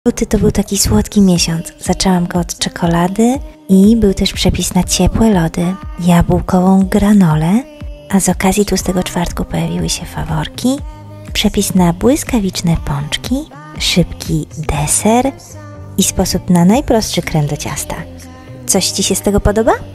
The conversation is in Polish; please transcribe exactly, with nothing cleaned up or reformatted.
Luty to był taki słodki miesiąc. Zaczęłam go od czekolady i był też przepis na ciepłe lody, jabłkową granolę, a z okazji tłustego czwartku pojawiły się faworki, przepis na błyskawiczne pączki, szybki deser i sposób na najprostszy krem do ciasta. Coś Ci się z tego podoba?